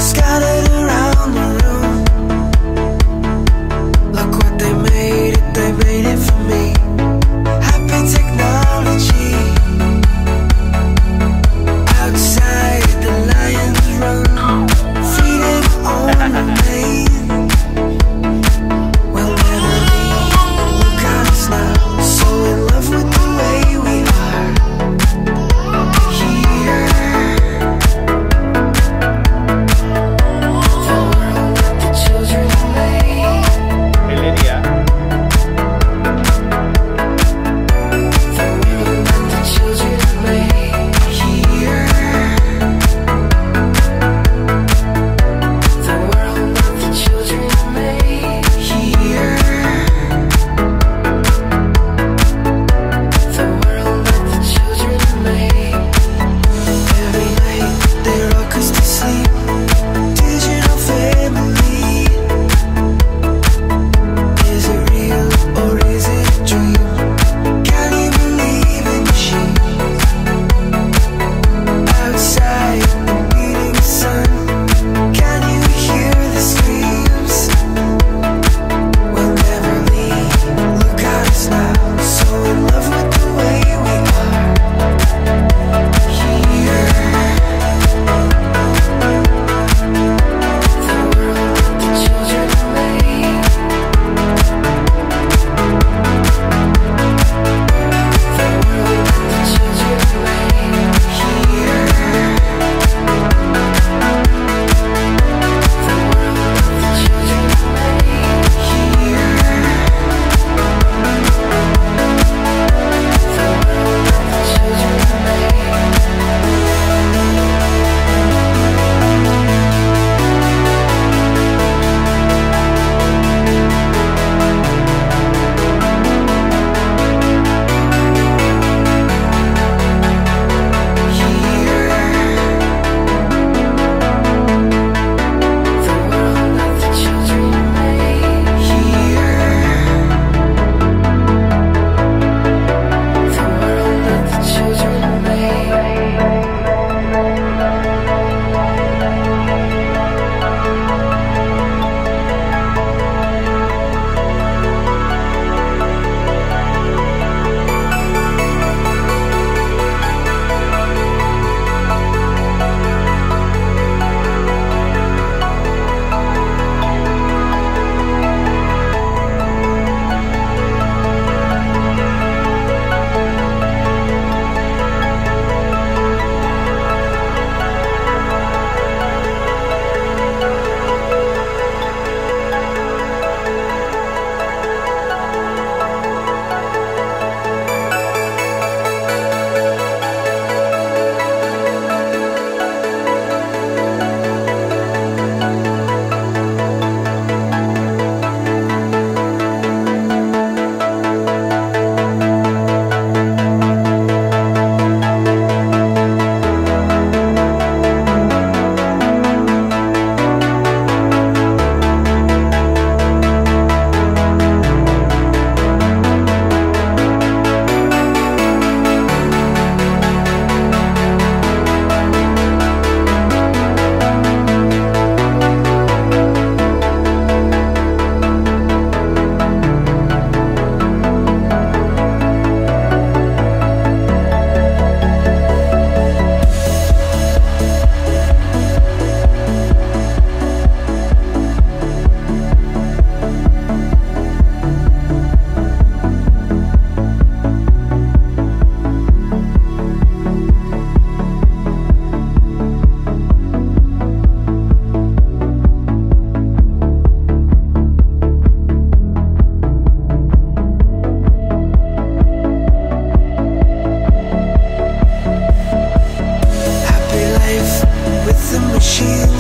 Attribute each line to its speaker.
Speaker 1: scattered around the room. Look what they made it for me. Happy technology. Outside the lions run, freedom on the main. We'll never leave, look at us now. So in love with the way we are here. The world that the children made.
Speaker 2: Hey Lydia.
Speaker 1: The world that the children made here. The world that the children made here. The world that the children made. Every night they rock us to sleep. Digital family. Is it real or is it a dream? Can you believe in machines? Outside the beating sun, can you hear the screams? We'll never leave, look at us now. So in love with the way we are here. The world that the children made. The world that the children made here. The world that the children made here. The world that the children machine.